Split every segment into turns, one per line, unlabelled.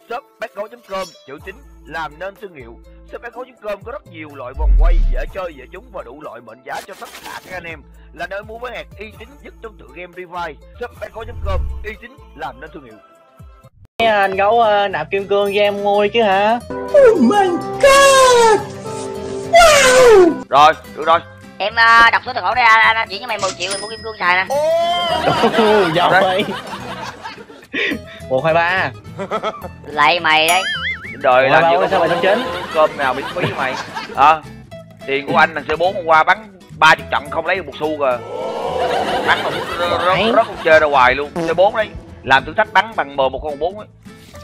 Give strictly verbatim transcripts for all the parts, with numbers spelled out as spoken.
shop bát gấu chấm com chữ chính làm nên thương hiệu. Shop bát gấu chấm com có rất nhiều loại vòng quay dễ chơi dễ trúng và đủ loại mệnh giá cho tất cả các anh em, là nơi mua bán hàng uy tín nhất trong tựa game Revive. Shop bát gấu chấm com uy tín làm nên thương hiệu.
Anh Gấu uh, nạp kim cương cho em mua đi chứ hả?
Oh my god. Wow.
Rồi, được rồi.
Em uh, đọc số tài khoản đây, anh, anh chuyển cho mày mười triệu mình mua kim cương xài nè.
Ô, giàu vậy. Một hai ba.
Lạy mày đấy.
Đời làm gì có
sao mày không chính?
Cơm nào miễn phí mày. À, tiền của anh thằng C bốn hôm qua bắn ba mươi trận không lấy được một xu rồi. Bắn mà rất rất không chơi ra hoài luôn. C bốn đấy. Làm thử thách bắn bằng M một không bốn ấy.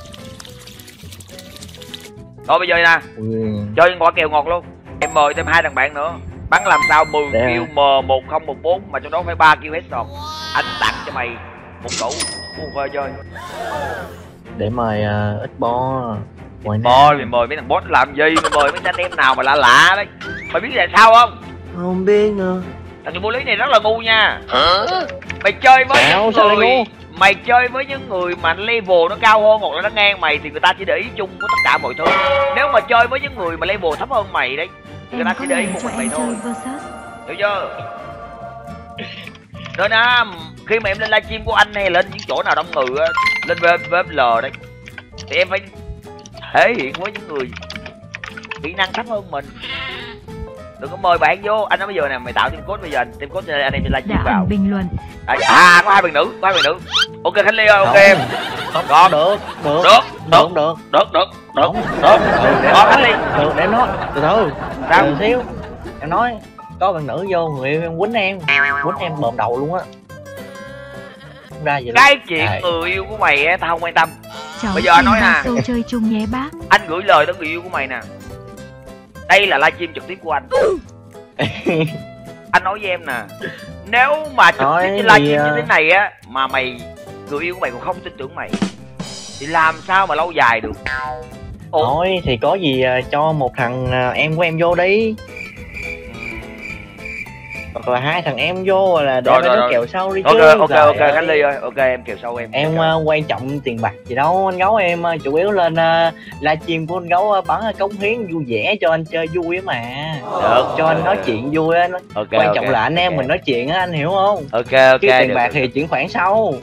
Rồi bây giờ nè. Ừ. Chơi quả kèo ngọt luôn. Em mời thêm hai thằng bạn nữa. Bắn làm sao mười kill M một không một bốn mà trong đó phải ba kill headshot. Anh tặng cho mày một tủ mua phơi chơi.
Để mời uh, ít bo.
Mời mày mời mấy thằng boss làm gì? Mày mời mấy anh em nào mà lạ lạ đấy. Mày biết tại sao không?
Không biết nữa.
Thằng vô lý này rất là ngu nha. Hả? Mày chơi với
Sao,
những
sao
người
ngu?
Mày chơi với những người mà level nó cao hơn hoặc là nó ngang mày thì người ta chỉ để ý chung của tất cả mọi thứ. Nếu mà chơi với những người mà level thấp hơn mày đấy thì người ta chỉ để ý một mình mày thôi. Hiểu chưa? Nên á, khi mà em lên livestream của anh hay lên những chỗ nào đông người á, lên vê ép lờ đấy, thì em phải thể hiện với những người kỹ năng thấp hơn mình. Đừng có mời bạn vô. Anh nói bây giờ nè, mày tạo team code bây giờ, team code cho anh em lên livestream vào.
Bình luận.
À, à có hai bạn nữ, có hai bạn nữ. Ok Khánh Ly ơi, ok em.
Không,
Có
được, được,
được,
được, được,
được, được, được, được. Có Khánh Ly.
Được, để em nói, từ từ,
sao?
Từ xíu. Em nói, có bạn nữ vô, người yêu em quýnh em, quýnh em bợm đầu luôn á. Không ra gì đâu.
Cái chuyện
Đấy.
người yêu của mày á, tao không quan tâm.
Cháu
Bây giờ anh nói nè.
chơi chung nhé bác.
Anh gửi lời tới người yêu của mày nè. Đây là livestream trực tiếp của anh. Anh nói với em nè, nếu mà trực
nói
tiếp trên
thì...
livestream như thế này á mà mày, người yêu của mày còn không tin tưởng mày thì làm sao mà lâu dài được. Ủa?
Nói thì có gì cho một thằng em của em vô đi, hoặc là hai thằng em vô là để nó kèo sau đi chứ.
Ok ok ok Khánh Ly ơi, ok em kèo sau em.
Em uh, quan trọng tiền bạc gì đâu anh Gấu, em uh, chủ yếu lên uh, livestream của anh Gấu uh, bắn uh, cống hiến vui vẻ cho anh chơi vui á mà. Được, cho anh nói chuyện vui á. Okay, quan trọng okay, là anh em okay. Mình nói chuyện á, anh hiểu không?
Ok ok.
Chứ tiền
được,
bạc
được.
Thì chuyển khoản sau.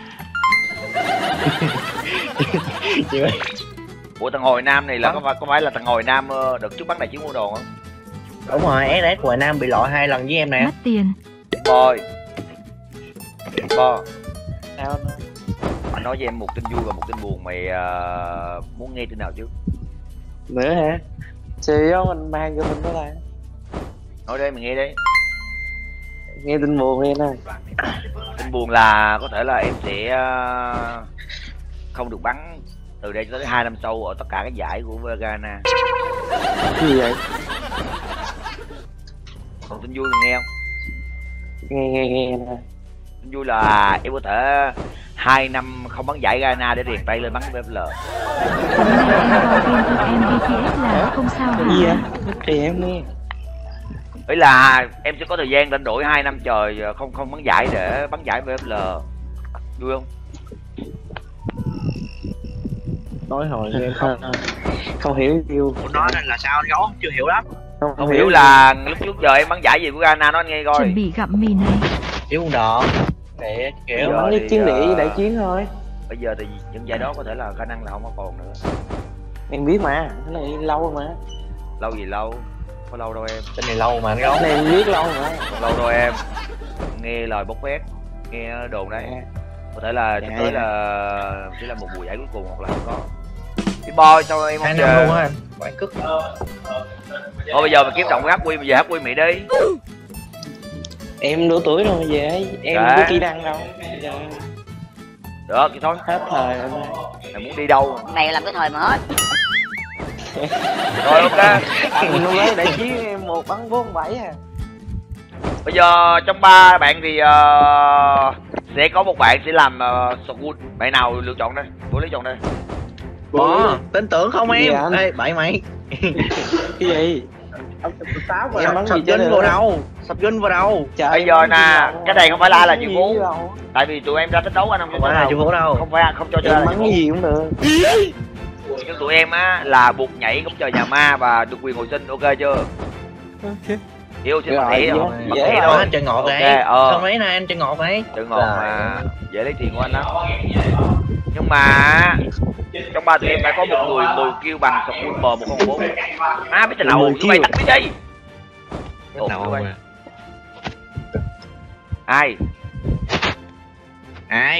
Ủa thằng Hồi Nam này là có phải, có phải là thằng Hồi Nam đợt trước bắn này chiến mua đồ không?
Đúng rồi, ét ét Hồi Nam bị loại hai lần với em nè.
Mất tiền.
Boy Bo.
Sao?
Anh nói với em một tin vui và một tin buồn, mày uh, muốn nghe tin nào trước?
Nữa hả? Xì không, anh mang cho mình đó là.
Nói đây mày nghe đi.
Nghe tin buồn nghe nè.
Tin buồn là có thể là em sẽ uh, không được bắn từ đây tới hai năm sau ở tất cả các giải của Ghana.
Cái gì vậy?
Còn tin vui mày nghe không?
Nghe nghe nghe nè.
Tin vui là em có thể hai năm không bắn giải Ghana để điền tay lên bắn vê ép lờ.
Em bê tê ét là không sao hả?
Gì vậy? Thì em nghe.
Ấy là em sẽ có thời gian đánh đổi hai năm trời không không bắn giải để bắn giải vê ép lờ. Vui không?
Nói hồi em không không hiểu yêu. Nói nên là sao anh Gấu chưa hiểu lắm.
Không, không hiểu là lúc trước giờ em bắn giải gì của Ghana nó nghe coi.
Chuẩn bị gặm mì này.
Thiếu đỏ để kiểu bắn với chiến địa uh... đại chiến thôi.
Bây giờ thì những giải đó có thể là khả năng là không có còn nữa.
Em biết mà, cái này lâu mà.
Lâu gì lâu? Có lâu đâu em.
Cái này lâu mà anh Gấu. Cái này em biết lâu mà.
Không lâu đâu em. Nghe lời bốc phét, nghe đồn đấy. Có thể là
dạ,
tới
dạ.
là chỉ là một buổi giải cuối cùng hoặc là không có. Cái boy sao em không chờ
luôn á anh. Quảng cức.
Thôi bây giờ mà kiếm động với hát quy, bây giờ hát quy mày đi.
Em đủ tuổi rồi về, em không có kỹ năng đâu. Giờ...
Được thì thôi.
Hết thời rồi.
Mày muốn đi đâu?
Mày làm cái thời mà hết.
Rồi ok.
Anh mới đại chiến em một bắn bốn bảy à.
Bây giờ trong ba bạn thì uh, sẽ có một bạn sẽ làm uh, Shogun. Bạn nào lựa chọn đây? Bố lấy chọn đây.
Bỏ, tin tưởng không em? Ê, bậy mày. Cái gì? Em bắn sập gân vào đâu? Sập gân vào đâu?
Bây giờ nè, cái này không phải là ai là triệu phú. Tại vì tụi em ra thích đấu anh không
phải là triệu phú đâu.
Không phải không cho chơi.
Bắn cái gì cũng được.
nhưng tụi em á là buộc nhảy cổng trời nhà ma và được quyền hồi sinh, ok chưa?
Ok.
Yêu xin bật thẻ không? Bật
dễ
thẻ
rồi,
thôi.
anh chơi ngọt
Ok,
đấy.
ờ.
Sao mấy nay anh chơi ngọt đấy?
Chơi ngọt mà dễ lấy tiền của anh lắm. Nhưng mà trong ba tụi em phải có một người mười kêu bằng sọc M một không bốn. Má biết tên nào tụi bay tắt biết đi. Ủa, tụi bay. Ai?
Ai?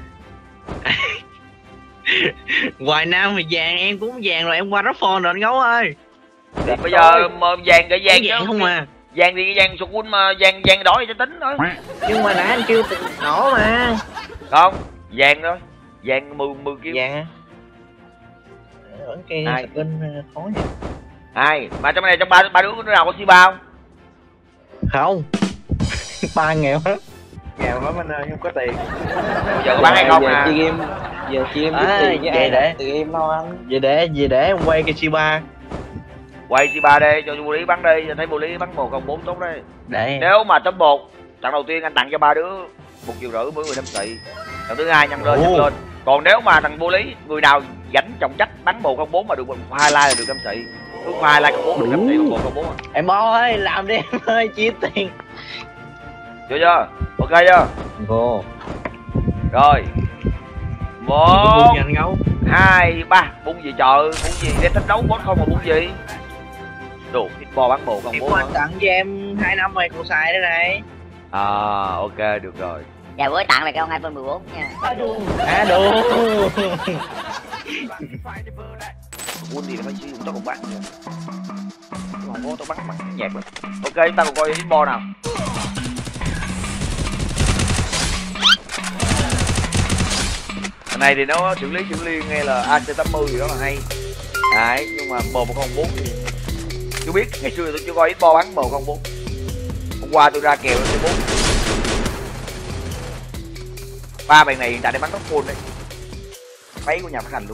Hoài Nam thì vàng, em cũng vàng rồi, em qua rất phone rồi anh Gấu ơi.
Thì bây giờ mà vàng cái vàng
vàng không à.
Vàng thì vàng sụt quân mà vàng vàng đỏ thì cho tính thôi.
Nhưng mà nãy anh kêu tình nổ mà.
Không, vàng thôi. Vàng mười mười kêu.
Vàng á. Vẫn kia
Ai?
bên khó nha.
Ai? Mà trong này trong ba ba đứa có đứa nào có xi bao?
Không. Ba nghèo hết.
Nghèo lắm anh ơi, không có tiền.
Bây giờ có bán hay không nè?
Chơi game, giờ chơi game
À,
biết tiền với
vậy
ai
để-
từ em đâu anh.
Về để về để em quay cái C ba.
Quay xi ba đây cho vô lý bắn đi, cho thấy vô lý bắn một không bốn tốt đấy.
Để
Nếu mà top một, trận đầu tiên anh tặng cho ba đứa một triệu rưỡi mỗi người năm xị. Trận thứ hai nhân lên nhân lên. Còn nếu mà thằng vô lý người nào gánh trọng trách bắn một không bốn mà được một hai like là được năm xị. Cứ hai like không bốn được năm xị, một không bốn.
em ơi làm đi em ơi, chia tiền.
Chưa chưa? Ok chưa?
Vô.
Rồi. Một,
Buông nhanh Gấu.
hai, ba. Bung gì trời? Bung gì? Để thích đấu boss không mà bung gì? Đồ, ít bo bắn một không
Em
bốn.
có anh tặng cho em hai năm rồi còn xài đây này.
À, ok được rồi.
Dạ bữa tặng là cái con iPhone mười bốn nha.
À đủ.
Quân gì là phải sử dụng tao còn bắn nữa. Không có tao bắn bắn nhạc lắm. Ok, chúng ta cùng coi ít bo nào. Cái này thì nó xử lý xử liên nghe là A C tám mươi gì đó là hay. Đấy, nhưng mà M một không bốn thì chưa biết, ngày xưa tôi chưa coi ít bo bắn M một không bốn. Hôm qua tôi ra kèo nó bốn. Ba bạn này hiện tại đang bắn tóc full đấy. Máy của nhà phát hành luôn.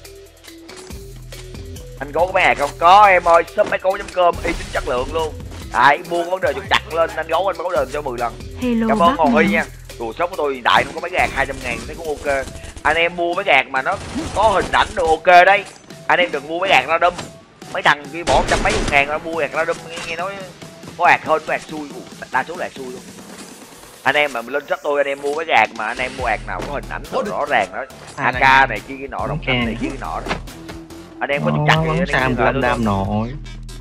Anh Gấu có bán hàng không? Có em ơi, shop máy cấu chấm com y tín chất lượng luôn. Đấy, mua có vấn đề chụp đặt lên anh Gấu anh báo đền cho mười lần.
Hello
Cảm ơn
bác
Hồ Huy
Nam.
nha. Đồ shop của tôi hiện tại nó có mấy gạt hai trăm ngàn thấy cũng ok. Anh em mua mấy gạt mà nó có hình ảnh đồ ok đấy. Anh em đừng mua mấy gạt ra đâm. Mấy thằng kia bỏ trăm mấy chục ngàn ra mua gạt ra đâm, nghe, nghe nói có gạt hơn có gạt xui. Ủa, đa số là gạt xui luôn. Anh em mà lên shop tôi anh em mua mấy gạt mà anh em mua gạt nào có hình ảnh rõ ràng đó. a ca này kia cái nọ, đồng xanh này kia cái nọ đó. Anh em có chút chắc thì anh em
làm đam đam nổi.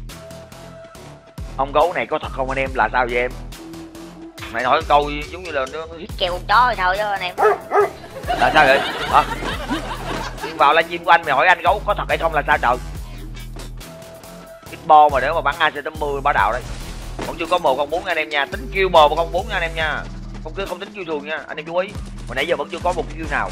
Ông Gấu này có thật không anh em, là sao vậy em? Mày nói câu giống như là nó
Kêu con chó thôi chứ anh em.
là sao vậy? Hả? Vào livestream của anh mày hỏi anh Gấu có thật hay không là sao trời? Ít bo mà nếu mà bắn A C tám mươi bá đạo đấy. Còn chưa có một không bốn anh em nha, tính kêu M một không bốn nha anh em nha. Không cứ không tính kêu thường nha, anh em chú ý. Hồi nãy giờ vẫn chưa có một kêu nào.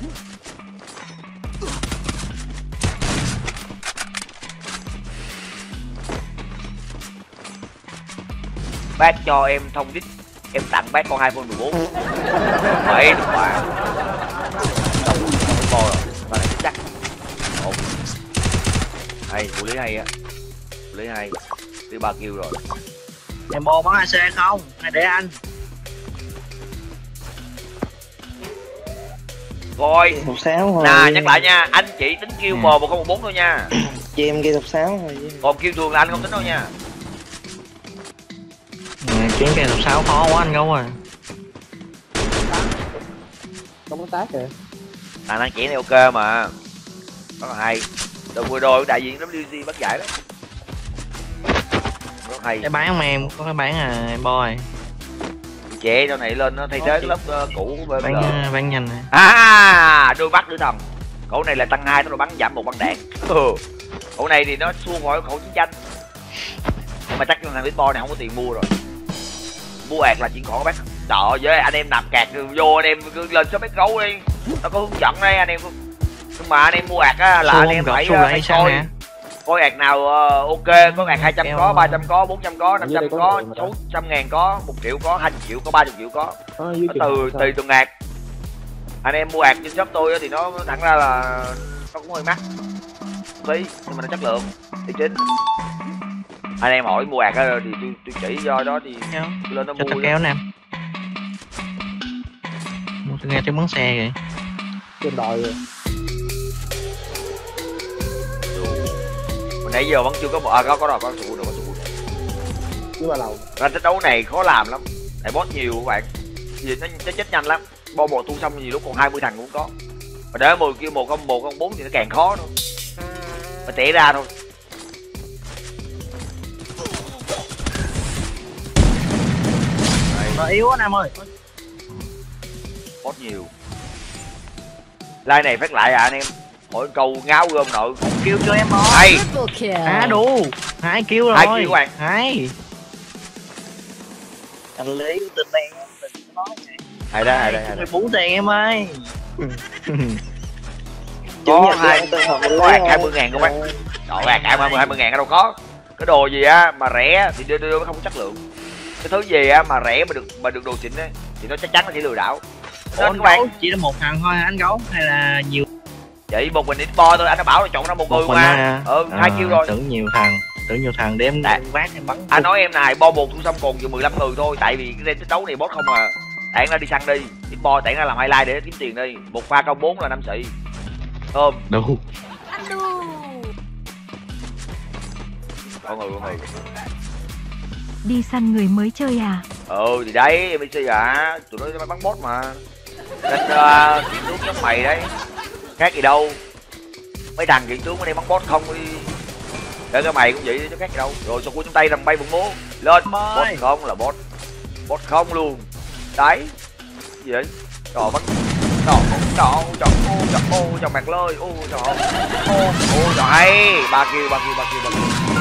Bác cho em thông đích, em tặng bác con iPhone mười bốn. Vậy đúng mà. Đâu, bo rồi, ba này chắc. Ổn. Hay, xử lý hay á. Xử lý hay. Đi ba kêu rồi.
Em bo bắn A C không? Hay để anh?
Rồi.
Thục sáo thôi.
Nè, nhắc lại nha, anh chỉ tính kêu M một không một bốn thôi nha.
Cho em kia thục sáo thôi.
Còn kêu thường là anh không tính đâu nha.
Nè, chuyến cây thập sáu khó quá anh Gấu à.
Không có tác kìa.
Thằng năng chỉ này ok mà. Rất là hay. Đợt vừa rồi đại diện W C bắt giải đấy. Rất hay.
Cái bán mà em có cái bán à em bo rồi.
Trẻ sau này lên nó thay thế cái lớp uh, cũ của
Bán uh, bán nhanh nè.
À, đôi bắt nữ thần. Cậu này là tăng hai nó rồi bắn giảm một băng đạn. Ừ. Cậu này thì nó xua khỏi khẩu chiến tranh. Nhưng mà chắc thằng Bitboy này không có tiền mua rồi. Mua ạt là chuyện khó bác. Trời với anh em nạp cạc vô anh em cứ lên số mấy Gấu đi. Nó có hướng dẫn đây anh em. Nhưng mà anh em mua ạt á là
Xô
anh em phải,
uh,
phải coi.
Nè.
Coi ạt nào uh, ok, có ạt hai trăm có, ba trăm có, bốn trăm có, năm trăm có, sáu trăm ngàn có, một triệu có, hai triệu có, ba mươi triệu có. Nó từ tùy từng ạt. Anh em mua ạt trên shop tôi thì nó thẳng ra là nó cũng hơi mắc tí nhưng mà nó chất lượng thì chính. Anh em hỏi mua ạt thì tôi tôi chỉ do đó thì tôi lên nó
cho
mua.
kéo nè. Mua tôi nghe tiếng bắn xe kìa.
Trên đòi rồi.
nãy giờ vẫn chưa có một à, có có rồi có trụ rồi có trụ
chứ ba lầu.
Ra trận đấu này khó làm lắm, tại boss nhiều các bạn, vì nó, nó chết nhanh lắm. Bo bộ tu xong gì lúc còn hai mươi thằng cũng có, mà để mười kêu một không một không bốn thì nó càng khó thôi, mà tẻ ra thôi.
Nó yếu anh em ơi.
Boss nhiều. Like này phát lại à anh em, mỗi câu ngáo gom nội
Kêu cho em ơi.
hay
À đủ hai kêu rồi.
hai kêu các bạn.
Hai. Anh Lý tin em đừng có nói vậy.
Hay đó hay đó hay đó.
Bốn tiền em ơi.
Có hai có hạt hai mươi ngàn không bạn? Trời ơi, hạt hai mươi hai mươi ngàn ở đâu có. Cái đồ gì á mà rẻ thì đưa đưa không có chất lượng. Cái thứ gì á mà rẻ mà được mà được đồ xịn á thì nó chắc chắn là chỉ lừa đảo. Nên các bạn
chỉ là một thằng thôi anh Gấu hay là nhiều?
Vậy một mình ít bo thôi, anh đã bảo là chọn ra một người mà. Ừ, hai kêu rồi.
Tưởng nhiều thằng, tưởng nhiều thằng đem vác em bắn.
Anh nói em này bo một thu xong còn chừng mười lăm người thôi, tại vì cái game tích đấu này boss không à. Tản ra đi săn đi, ít bo tản ra làm highlight để kiếm tiền đi. Một pha công bốn là năm xị. Thơm.
Đủ.
Con người con người.
Đi săn người mới chơi à?
Ừ thì đấy em đi à, tụi nó bắn boss mà. Nên uh, kiện tướng giống mày đấy. Khác gì đâu. Mấy thằng kiện tướng ở đây bắn boss không đi. Để cái mày cũng vậy chứ khác gì đâu. Rồi sau cuối trong tay làm bay một múa. Lên. Boss không là boss. Boss không luôn. Đấy. Gì vậy? Trời bắn. Trời trời trời ô trời ô trời mạc lơi. Ô trời ô. Ô trời hay. Ba kill ba kill ba kill ba kill.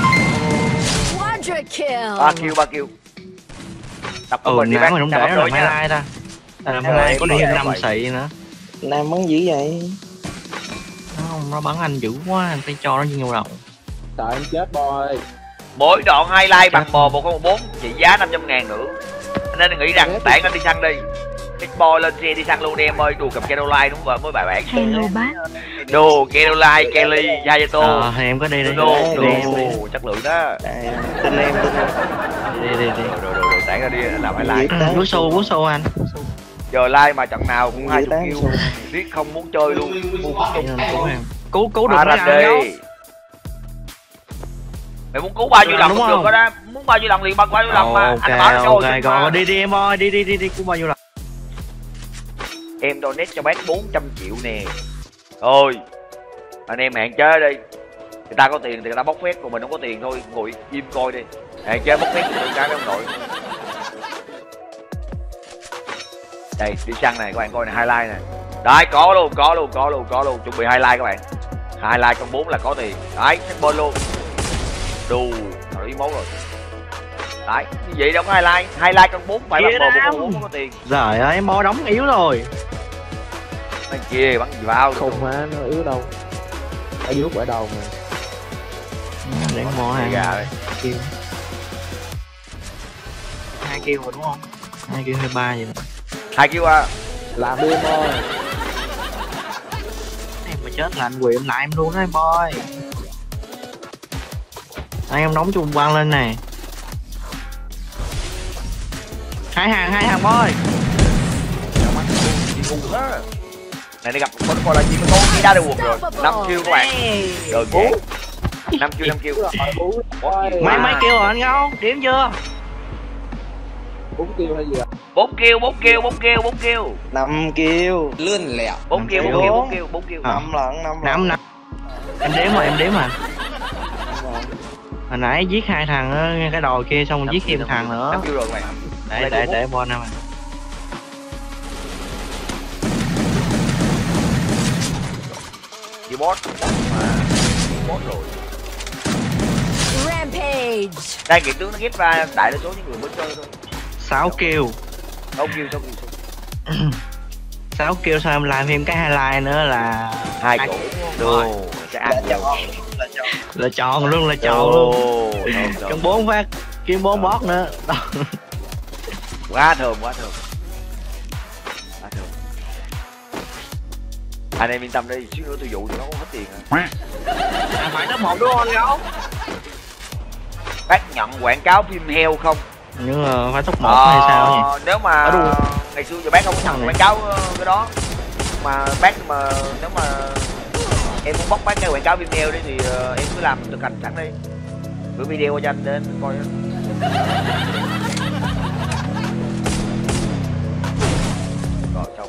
Ba kill ba kill. Tập của
Ừ,
mình đi
nãy
bác.
mình không để nó làm highlight ta. Làm highlight có đi năm xị nữa.
Nam bắn dữ vậy?
Không, nó bắn anh dữ quá, anh phải cho nó như nhau đầu.
Trời em chết boy.
Mỗi đoạn highlight bằng bò một không một bốn trị giá năm trăm ngàn nữa. Nên nghĩ rằng tản anh đi săn đi. Big boy lên xe đi săn luôn đi em ơi, đùa cầm Caroline đúng không với bài bạn.
Hello bác.
Đồ Caroline, Kelly, Yayato.
Ờ, thì em có đi đi.
Đồ,
Đi đi em đi.
đồ, chất lượng đó.
Đây, tin em tin em.
Đi đi đi.
Đồ, đồ, đồ, tản ra đi làm highlight.
Bút xô, bút xô anh.
Giờ like mà trận nào cũng hai mươi kill. Riết không muốn chơi luôn.
Cứu cứu được
ra đi. Mày muốn cứu bao nhiêu lần cũng được đó đó. Muốn bao nhiêu lần liền bao nhiêu lần mà. Anh bảo cho
rồi. Rồi đi đi em ơi, đi đi đi đi cứu bao nhiêu lần.
Em donate cho bác bốn trăm triệu nè. Thôi anh em hạn chế đi. Người ta có tiền thì người ta bóc phét, còn mình không có tiền thôi ngồi im coi đi. Hạn chế bóc phét của cái ông nội. Đây đi săn này các bạn coi này, highlight này. Đấy có luôn có luôn có luôn có luôn chuẩn bị highlight các bạn. Highlight con bốn là có tiền. Đấy chắc bên luôn. Đù nó đi máu rồi. Đấy như vậy đâu có highlight. Highlight con bốn phải bằng bờ một con bốn có tiền.
Trời ơi em bo đóng yếu rồi.
Bên kia bắn gì vào
không má nó yếu đâu. Ở dưới quả đầu mà.
Để bo hai
gà đấy.
Kêu. Hai kêu rồi đúng không? Hai kêu hay ba vậy đó.
Hai kêu à.
Làm đi em ơi.
Em mà chết là anh quyền lại em luôn đó em boy. Đây em đóng chung quăng lên nè. Hai hàng hai hàng boy.
Này đi gặp con coi là gì mà con đi đá được rồi. năm kill các bạn. Rồi bốn. năm kill năm kill.
Mấy mấy kêu rồi anh không? Điểm chưa?
bốn kill hay gì ạ?
bốn kill bốn kill bốn kill bốn kill.
năm kill. Lươn lẹo.
bốn kill bốn kill bốn kill bốn kill.
năm lần năm
năm năm. Em đếm rồi em đếm rồi. Hồi nãy giết hai thằng ở cái đồi kia xong giết thêm thằng nữa.
năm kill rồi các bạn.
Để để để bo năm.
Gì boss mà boss rồi.
Rampage.
Đây kiện tướng nó ghép ra đại đa số những người mới chơi thôi.
sáu kill.
sáu kill sáu kill.
sáu kill sao em làm thêm cái highlight nữa là
hai chỗ. Đồ. Sẽ ăn
là chọn luôn là chọn luôn. Trong bốn phát kiếm bốn boss nữa.
Quá thơm quá thơm. Quá thơm. Anh em yên tâm đi, xíu nữa tôi dụ thì nó không hết tiền à.
À, phải top một đúng không anh Gấu?
Bác nhận quảng cáo phim heo không?
Nhưng mà phải top một ờ, hay sao vậy?
Nếu mà ngày xưa giờ bác không có nhận quảng cáo cái đó. Mà bác mà nếu mà em muốn bóc bán cái quảng cáo Vimeo đi thì uh, em cứ làm thực hành sẵn đi, gửi video cho anh đến coi. Rồi xong.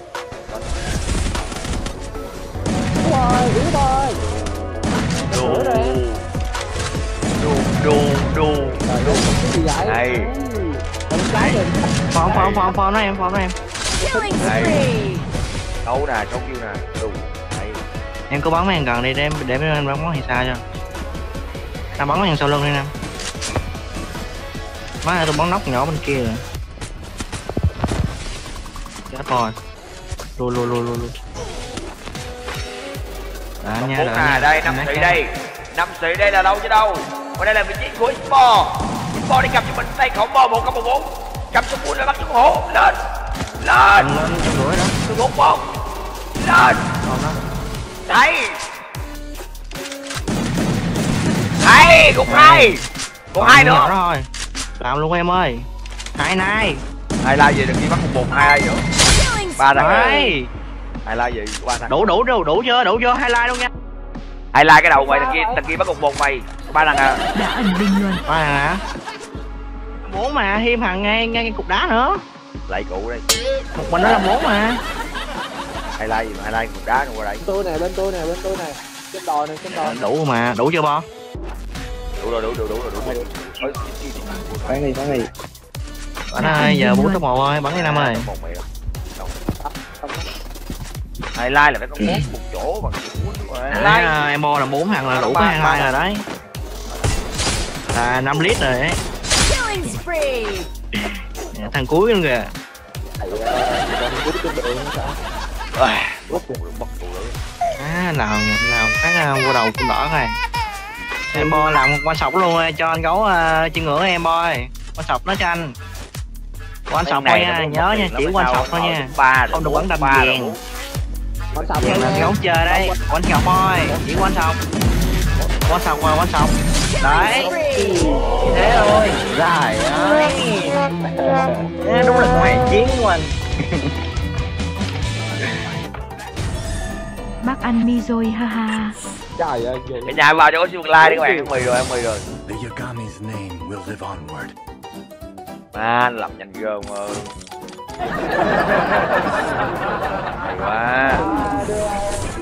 Rồi, yếu thôi.
Đù đù đù đù đù
Cái gì vậy?
này
Này.
Phòng phòng phòng phòng đó em, phòng đó em.
này đấu nè, chống kêu nè, đù này.
Em có bắn mấy thằng gần đi để em để mấy anh bắn bắn thì sao cho. Tao bắn mấy thằng sau lưng đi Nam. Má ơi, tôi bắn nóc nhỏ bên kia rồi. Chết rồi. Lùi lùi lùi lùi lùi. Đã nha,
Bốn
đã
à,
nha.
đây năm sĩ đây, năm sĩ đây là đâu chứ đâu. Và đây là vị trí của Sport. Sport đi cầm cho mình tay khổng bò một không một bốn, cầm cho quân là bắt cho hổ lên lên
Lên trong đuổi đó.
từ bốn một lên
Còn đó.
đây đây cục hai cục hai nữa
Nhỏ thôi. Làm luôn em ơi. Hai nay.
hai la gì đừng đi bắt một một hai nữa ba thằng
Đấy.
hai la gì ba thằng
Đủ đủ đủ đủ chưa? Đủ chưa? Hai like luôn nha.
hai la cái đầu mày thằng kia thằng kia bắt một một mày ba thằng à.
Đã ẩn bình luận.
Ba thằng hả? Bốn mà thêm thằng ngay ngay cái cục đá nữa.
Lại cụ đây
Một mình nó là bốn mà.
hai la gì mà hai la cục đá qua đây.
Bên tôi nè, bên tôi nè, bên tôi nè. Trên đồi này, trên đồi.
Đủ mà, đủ chưa bo?
Đủ rồi, đủ đủ đủ rồi, đủ rồi.
Bắn đi, bắn đi.
Bắn ơi, giờ bốn top một thôi, bắn đi Nam ơi.
Một mày hai like là phải có bốn một chỗ bằng
Đấy, à, em bo là bốn thằng là đủ cái hai like rồi đấy. Là năm lít rồi đấy. Thằng cuối luôn kìa. À, nào nào phát qua đầu cũng đỏ rồi. Em bo làm một quan sọc luôn cho anh gấu uh, chân ngựa em bo ơi. Quan sọc nó cho anh. Quan sọc thôi nha, nhớ nha, chỉ quan sọc thôi nha. Không được quấn đâm vàng.
Quan sọc
Em gấu chờ đây, quan sọc thôi, chỉ quan sọc. Quan sọc rồi, quan sọc. Đấy. Thế thôi. Trời ơi. Đúng là ngoài chiến của anh.
Bác ăn mi rồi ha ha.
Trời ơi.
Cả nhà vào cho có siêu like đi các bạn, em mười rồi, em mười rồi.
The Yagami's name will live onward.
À, làm nhanh ghê ông ơi. Hay quá.